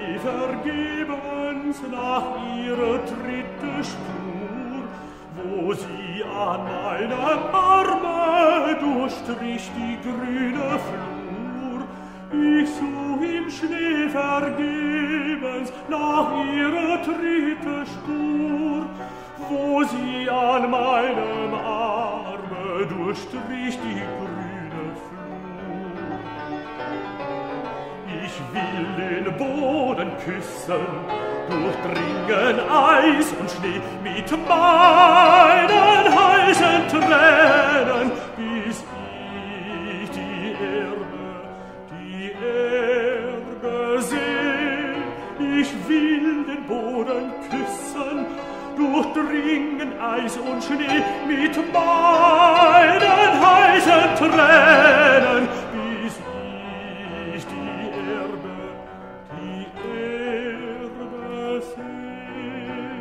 Schnee vergebens nach ihrer dritte Spur, wo sie an meinem Arme durchstrich die grüne Flur. Ich such im Schnee vergebens nach ihrer dritte Spur, wo sie an meinem Arme durchstrich die grüne Flur. Ich will den Boden küssen, durchdringen Eis und Schnee mit meinen heißen Tränen, bis ich die Erde seh. Ich will den Boden küssen, durchdringen Eis und Schnee mit meinen heißen Tränen, bis ich die Erde seh.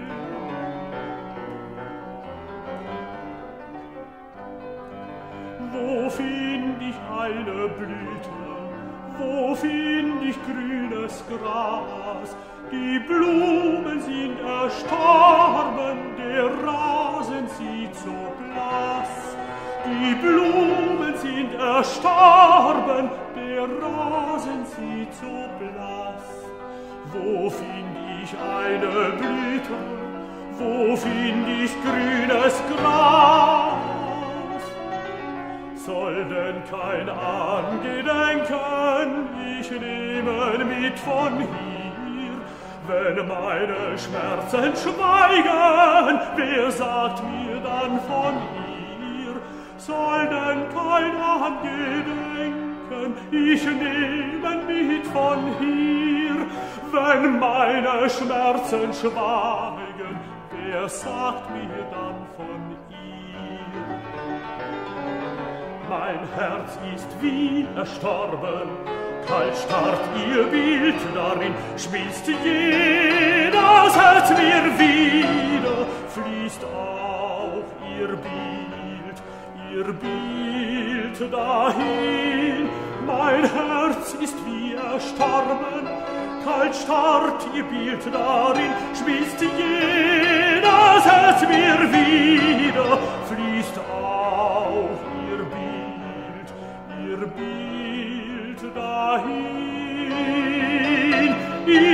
Wo find ich eine Blüte? Wo find ich grünes Gras? Die Blumen sind erstorben, der Rasen sieht so blass. Die Blumen sind erstorben, der Rasen sieht so blass. Wo find ich eine Blüte? Wo find ich grünes Gras? Soll denn kein Angedenken ich nehmen mit von hier? Wenn meine Schmerzen schweigen, wer sagt mir dann von ihr? Soll denn kein Angedenken ich nehmen mit von hier? Wenn meine Schmerzen schweigen, wer sagt mir dann von ihr? Mein Herz ist wie erstorben, kalt starrt ihr Bild, darin schmilzt jedes Herz mir wieder, fließt auch ihr Bild dahin. Mein Herz ist wie erstorben, kalt starrt ihr Bild, darin schmilzt jedes Herz mir wieder, fließt auch ihr Bild dahin.